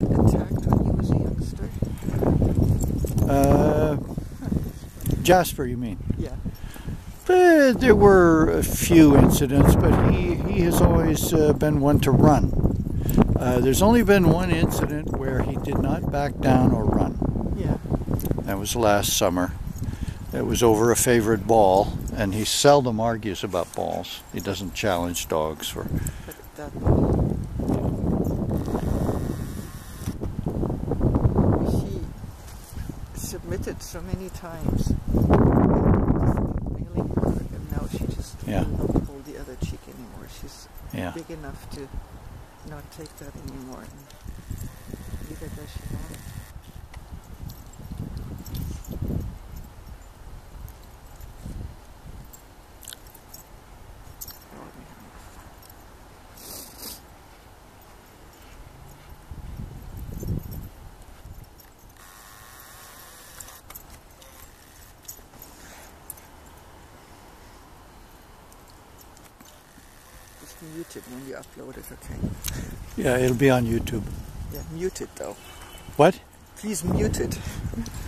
Attacked when he was a youngster? Jasper, you mean? Yeah. There were a few incidents, but he has always been one to run. There's only been one incident where he did not back down or run. Yeah. That was last summer. It was over a favorite ball, and he seldom argues about balls. He doesn't challenge dogs for... But that ball. He submitted so many times. Nailing her, and now she just will not hold the other cheek anymore. She's big enough to not take that anymore. And neither does she want it. Mute it when you upload it, okay? Yeah, it'll be on YouTube. Yeah, mute it though. What? Please mute it.